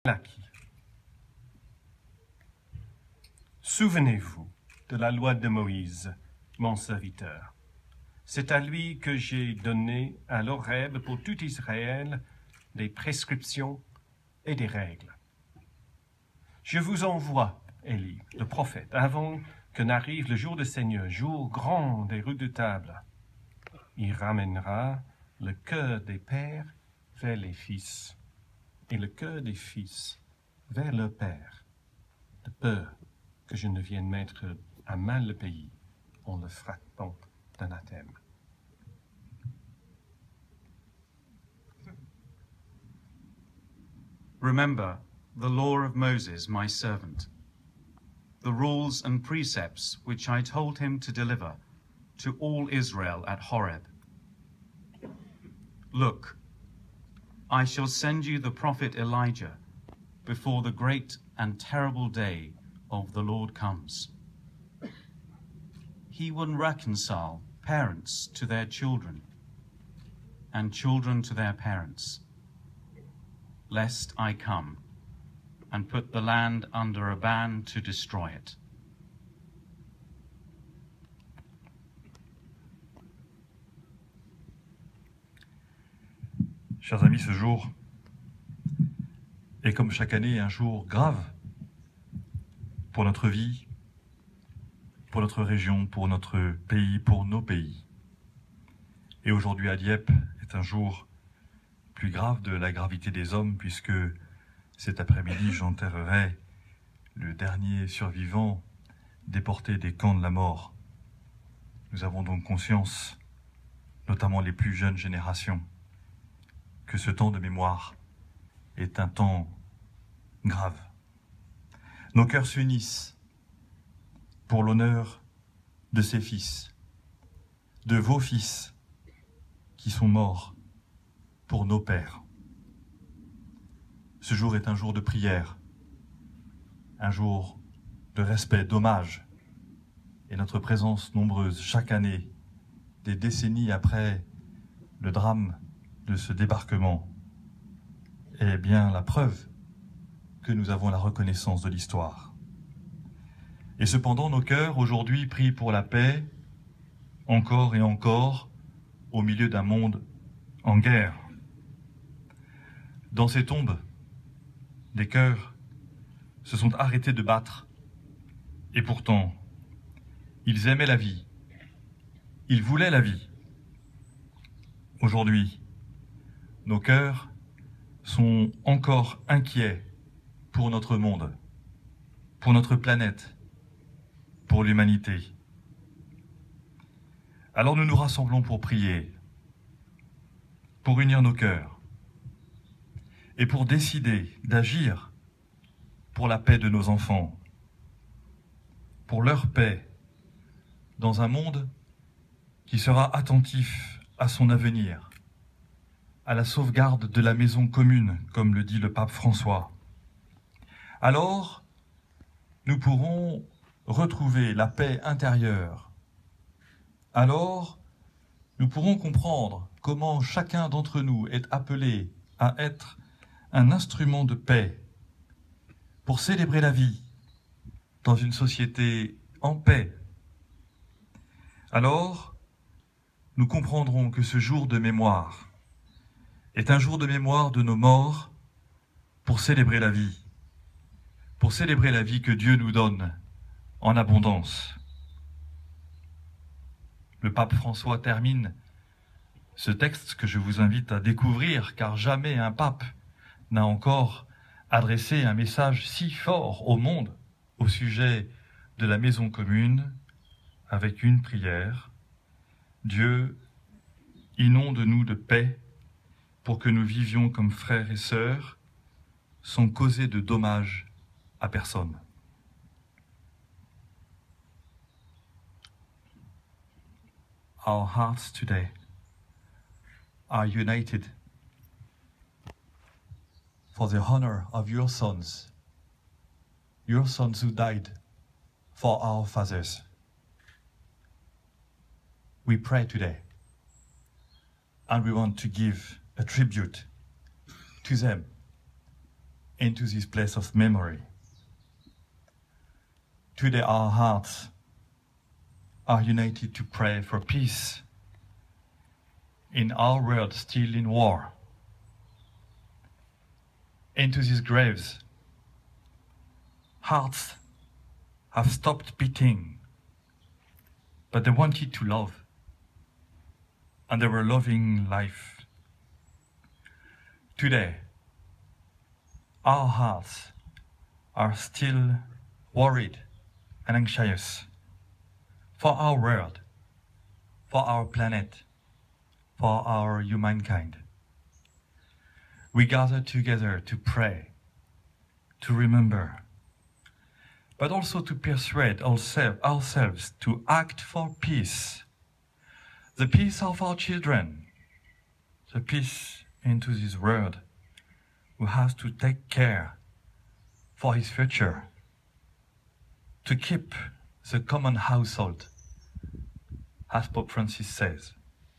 acquis. Souvenez-vous de la loi de Moïse, mon serviteur. C'est à lui que j'ai donné à l'Horeb pour tout Israël des prescriptions et des règles. Je vous envoie, Élie, le prophète, avant que n'arrive le jour du Seigneur, jour grand des redoutables. Il ramènera le cœur des pères vers les fils et le cœur des fils vers leur père, de peur que je ne vienne mettre à mal le pays en le frappant d'anathème. Remember the law of Moses, my servant, the rules and precepts which I told him to deliver to all Israel at Horeb. Look, I shall send you the prophet Elijah before the great and terrible day of the Lord comes. He will reconcile parents to their children and children to their parents, lest I come and put the land under a ban to destroy it. Chers amis, ce jour est comme chaque année un jour grave pour notre vie, pour notre région, pour notre pays, pour nos pays. Et aujourd'hui à Dieppe est un jour plus grave de la gravité des hommes, puisque cet après-midi j'enterrerai le dernier survivant déporté des camps de la mort. Nous avons donc conscience, notamment les plus jeunes générations, que ce temps de mémoire est un temps grave. Nos cœurs s'unissent pour l'honneur de ces fils, de vos fils qui sont morts pour nos pères. Ce jour est un jour de prière, un jour de respect, d'hommage, et notre présence nombreuse chaque année, des décennies après le drame de ce débarquement, est bien la preuve que nous avons la reconnaissance de l'histoire. Et cependant, nos cœurs aujourd'hui prient pour la paix, encore et encore, au milieu d'un monde en guerre. Dans ces tombes, des cœurs se sont arrêtés de battre, et pourtant, ils aimaient la vie, ils voulaient la vie. Aujourd'hui, nos cœurs sont encore inquiets pour notre monde, pour notre planète, pour l'humanité. Alors nous nous rassemblons pour prier, pour unir nos cœurs et pour décider d'agir pour la paix de nos enfants, pour leur paix dans un monde qui sera attentif à son avenir, à la sauvegarde de la maison commune, comme le dit le pape François. Alors, nous pourrons retrouver la paix intérieure. Alors, nous pourrons comprendre comment chacun d'entre nous est appelé à être un instrument de paix pour célébrer la vie dans une société en paix. Alors, nous comprendrons que ce jour de mémoire est un jour de mémoire de nos morts pour célébrer la vie que Dieu nous donne en abondance. Le pape François termine ce texte que je vous invite à découvrir, car jamais un pape n'a encore adressé un message si fort au monde au sujet de la maison commune, avec une prière. Dieu, inonde-nous de paix pour que nous vivions comme frères et sœurs, sans causer de dommages à personne. Our hearts today are united for the honor of your sons who died for our fathers. We pray today, and we want to give a tribute to them into this place of memory. Today our hearts are united to pray for peace in our world still in war. Into these graves, hearts have stopped beating, but they wanted to love, and they were loving life. Today, our hearts are still worried and anxious for our world, for our planet, for our humankind. We gather together to pray, to remember, but also to persuade ourselves to act for peace. The peace of our children, the peace into this world, who has to take care for his future, to keep the common household, as Pope Francis says.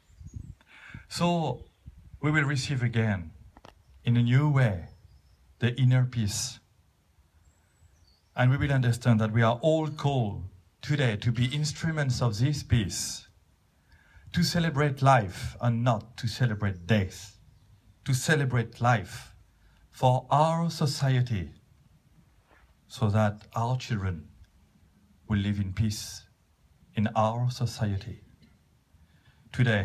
So we will receive again, in a new way, the inner peace. And we will understand that we are all called today to be instruments of this peace, to celebrate life and not to celebrate death, to celebrate life for our society, so that our children will live in peace in our society. Today,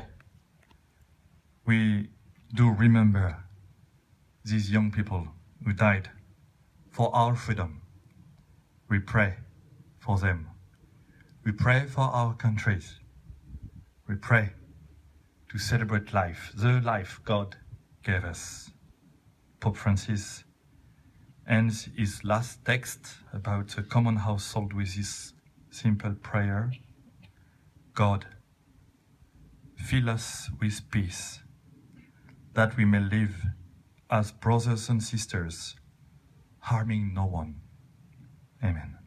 we do remember these young people who died for our freedom. We pray for them. We pray for our countries. We pray to celebrate life, the life God gave us. Pope Francis ends his last text about the common household with this simple prayer: God, fill us with peace, that we may live as brothers and sisters, harming no one. Amen.